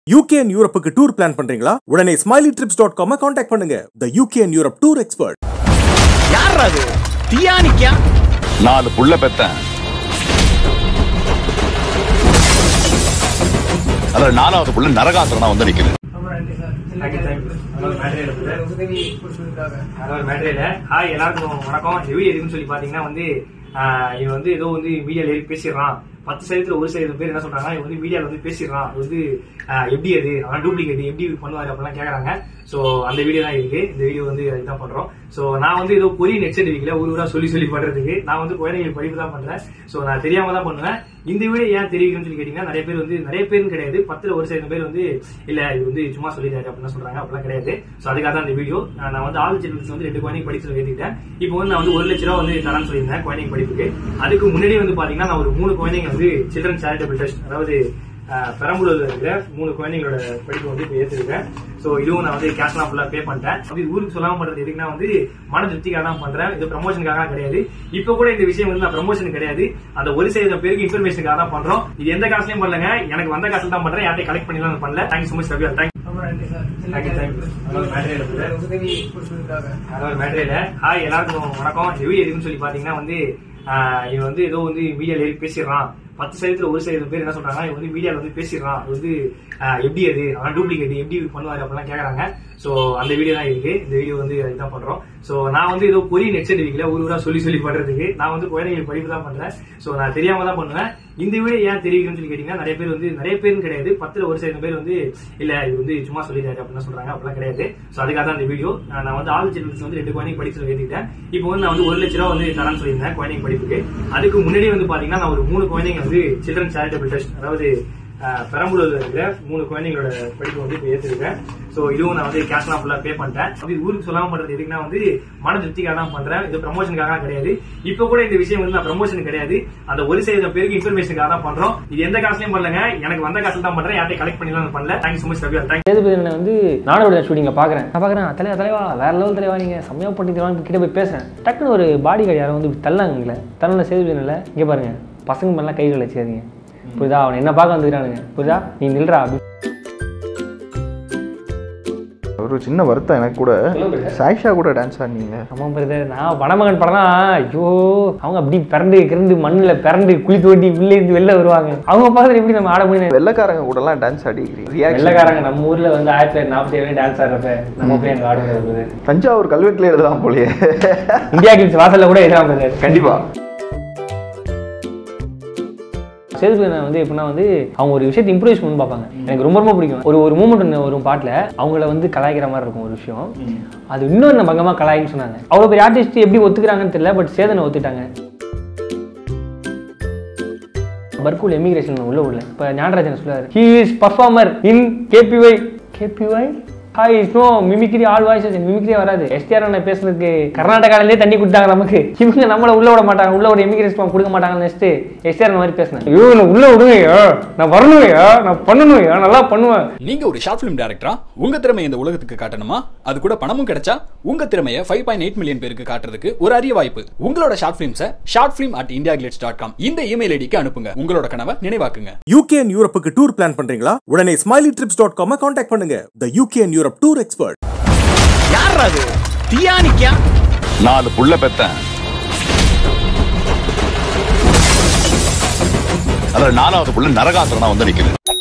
UK and Europe tour plan பண்றீங்களா? உடனே smileytrips.com contact பண்ணுங்க. The UK and Europe tour expert. யார் அது? தியானிக்கா? 4 புள்ள பெத்தேன். அதுல 4வது புள்ள நரகாசுரனா வந்து நிக்குது. ஹாய் எல்லாருக்கும் வணக்கம். ஹெவி எதுன்னு சொல்லி பாத்தீங்கன்னா வந்து இவன் வந்து ஏதோ வந்து மீடியால பேசிடுறான். 10% 1% பேர் என்ன சொல்றாங்க, இவன் வந்து மீடியால வந்து பேசிடுறான், அது வந்து எப்படி அது அவன் டூப்ளிகேட் எப்படி பண்ணுவாரு அப்படிலாம் கேக்குறாங்க. சோ அந்த வீடியோ தான் இருக்கு. இந்த வீடியோ வந்து இதுதான் பண்றோம். சோ நான் வந்து ஏதோ கொரியன் ஹெட்செட் வீக்ல ஊரா சொல்லி பண்றதுக்கு நான் வந்து குழந்தைகள் படிப்பு தான் பண்றேன். சோ நான் தெரியாம தான் பண்ணுவேன். இந்த வீடியோ ஏன் தெரிவிக்கணும்னு சொல்லி கேட்டீங்கன்னா, நிறைய பேரும் கிடையாது, 10% பேர் வந்து இல்ல இது வந்து சும்மா சொல்லிட்டாரு அப்படின்னு சொல்றாங்க. அப்படிலாம் கிடையாது. சோ அதுக்காக தான் இந்த வீடியோ. நான் வந்து IndiaGlitz வந்து 2 குழந்தைங்க படிச்சு ஏற்றிட்டேன். இப்போ வந்து நான் வந்து 1 லட்ச ரூபா வந்து தரேன்னு சொல்லியிருந்தேன் குழந்தைங்க படிப்புக்கு. அதுக்கு முன்னாடி வந்து பாத்தீங்கன்னா நான் ஒரு 3 குழந்தைங்க வந்து சில்ட்ரன் சேரிட்டபிள் ட்ரஸ்ட், அதாவது பெரம்பலூர்ல இருக்கிற 3 குழந்தைங்களோட படிப்பு வந்து இப்போ ஏற்றிருக்கேன். சோ இதுவும் நான் வந்து கேஷ்லாம் ஃபுல்லா பே பண்ணிட்டேன். அப்படி ஊருக்கு சொல்லாம பண்றது எதுக்குன்னா வந்து மன திருப்திக்காக தான் பண்றேன். இது ப்ரமோஷனுக்காக கிடையாது. இப்ப கூட இந்த விஷயம் வந்து நான் ப்ரமோஷன் கிடையாது, அந்த 1% பேருக்கு இன்ஃபர்மேஷனுக்காக தான் பண்றோம். இது எந்த காசுலயும் பண்ணலங்க, எனக்கு வந்த காசுல தான் பண்றேன். யார்ட்டையும் கலெக்ட் பண்ணி பண்ணல. Thank you so much Ravi. Hi எல்லாருக்கும் வணக்கம். ஹெவி எதுன்னு சொல்லி பாத்தீங்கன்னா வந்து இவன் வந்து ஏதோ வந்து மீடியால பேசிடுறான். 10% 1% பேர் என்ன சொல்றாங்க, இவன் வந்து மீடியால வந்து பேசிடுறான், அது வந்து எப்படி அது அவன் டூப்ளிகேட் எப்படி பண்ணுவாரு அப்படிலாம் கேக்குறாங்க. சோ அந்த வீடியோ தான் இருக்கு. இந்த வீடியோ வந்து இதுதான் பண்றோம். சோ நான் வந்து ஏதோ கொரியன் ஹெட்செட் வீக்ல ஊரா சொல்லி பண்றதுக்கு நான் வந்து குழந்தைகள் படிப்பு தான் பண்றேன். சோ நான் தெரியாம தான் பண்ணுவேன். இந்த வீடியோ ஏன் தெரிவிக்கணும்னு சொல்லி கேட்டீங்கன்னா, நிறைய பேரும் கிடையாது, 10% பேர் வந்து இல்ல இது வந்து சும்மா சொல்லிட்டாரு அப்படின்னு சொல்றாங்க. அப்படிலாம் கிடையாது. சோ அதுக்காக தான் இந்த வீடியோ. நான் வந்து IndiaGlitz வந்து 2 குழந்தைங்க படிச்சு ஏற்றிட்டேன். இப்போ வந்து நான் வந்து 1 லட்ச ரூபா வந்து தரேன்னு சொல்லியிருந்தேன் குழந்தைங்க படிப்புக்கு. அதுக்கு முன்னாடி வந்து பாத்தீங்கன்னா நான் ஒரு 3 குழந்தைங்க வந்து சில்ட்ரன் சேரிட்டபிள் ட்ரஸ்ட், அதாவது பெரம்பலூர்ல இருக்கிற 3 குழந்தைங்களோட படிப்பு வந்து இப்போ ஏற்றிருக்கேன். சோ இதுவும் நான் வந்து கேஷ்லாம் ஃபுல்லா பே பண்ணிட்டேன். அப்படி ஊருக்கு சொல்லாம பண்றது எதுக்குன்னா வந்து மன திருப்திக்காக தான் பண்றேன். இது ப்ரமோஷனுக்காக கிடையாது. இப்ப கூட இந்த விஷயம் வந்து நான் ப்ரமோஷன் கிடையாது, அந்த 1% பேருக்கு இன்ஃபர்மேஷனுக்காக தான் பண்றோம். இது எந்த காசுலயும் பண்ணலங்க, எனக்கு வந்த காசுல தான் பண்றேன். யார்ட்டையும் கலெக்ட் பண்ணி பண்ணல. Thank you so much Ravi. Thank you. வந்து நானோட ஷூட்டிங்க பாக்குறேன். தலைவா வேற லெவல் தலைவா, நீங்க செம்மையா பண்ணிட்டு கிட்ட போய் பேசுறேன். டக்குன்னு ஒரு பாடி கார்டு யாரும் வந்து தள்ளாங்கல்ல, தள்ள சேதுபதியில இங்க பாருங்க, பசங்க மேலாம் கைகள் வச்சுக்காதீங்க, புரியுதா? அவன் என்ன பார்க்க வந்துக்கிறானுங்க, புரியுதா? நீ நில்றா அப்படி. ஒரு சின்ன வருத்தம் எனக்கு கூட, சாய்ஷா கூட டான்ஸ் ஆடினீங்க. ஆமா பிரதர், நான் வடமகன் படம்னா ஐயோ அவங்க அப்படி பிறண்டு மண்ணில் பிறண்டு குழி தோண்டி உள்ளே இருந்து வெளில வருவாங்க. அவங்க பார்த்து எப்படி நம்ம ஆட முடியும்? வெள்ளக்காரங்க கூட எல்லாம் டான்ஸ் ஆடிக்கிறீங்க. வெள்ளக்காரங்க நம்ம ஊர்ல வந்து 1947 டான்ஸ் ஆடுறப்ப நம்ம போய் அங்கே ஆடுறது. தஞ்சாவூர் கல்வெட்டுல எழுதலாம் போலயே. IndiaGlitz வாசல்ல கூட எழுதலாம் பிரதர். கண்டிப்பா. சேதுபதி வந்து எப்படின்னா வந்து அவங்க ஒரு விஷயத்தை இம்ப்ரூவைஸ் பண்ணி பார்ப்பாங்க. எனக்கு ரொம்ப பிடிக்கும். ஒரு மூமெண்ட் ஒரு பாட்டில் அவங்கள வந்து கலாய்க்கிற மாதிரி இருக்கும் ஒரு விஷயம். அது இன்னொரு பங்கமாக கலாய்ன்னு சொன்னாங்க. அவ்வளோ பெரிய ஆர்டிஸ்ட் எப்படி ஒத்துக்கிறாங்கன்னு தெரியல, பட் சேதனை ஒத்துட்டாங்க. பர்கூல் எமிகிரேஷன் உள்ள இப்போ ஞானராஜன் சொல்லுவாரு, he is performer in KPY. Hi no mimicry all voices. மிமிக்ரியே வராது. STR அண்ணா பேசுறதுக்கு கர்நாடகாலே தண்ணி கொடுத்தாங்க நமக்கு. இவங்க நம்மள உள்ள விட மாட்டாங்க, உள்ள ஒரு எமிகிரேஷன் கொடுக்க மாட்டாங்கன்னு நினைச்சிட்டு STR மாதிரி பேசினேன். ஐயோ நான் உள்ள விடுங்கய்யா, நான் வரணுங்கய்யா, நான் பண்ணணுங்கய்யா, நல்லா பண்ணுவேன். நீங்க ஒரு ஷார்ட் ஃபிலிம் டைரக்டரா உங்க திறமையை இந்த உலகத்துக்கு காட்டணுமா? அது கூட பணமும் கிடைச்சா உங்க திறமையை 5.8 மில்லியன் பேருக்கு காட்டுறதுக்கு ஒரு அரிய வாய்ப்பு. உங்களோட ஷார்ட் ஃபிலிம்ஸை shortfilm@IndiaGlitz.com இந்த இமெயில் ஐடிக்கு அனுப்புங்க. உங்களோட கனவை நினைவாக்குங்க. UK and Europe tour plan பண்றீங்களா? உடனே smileytrips.com கான்டாக்ட் பண்ணுங்க. The UK and Europe tour expert. யார் அது? தியானிக்கா? 4 புள்ள பெத்தேன். அதுல 4வது புள்ள நரகாசுரனா வந்து நிக்குது.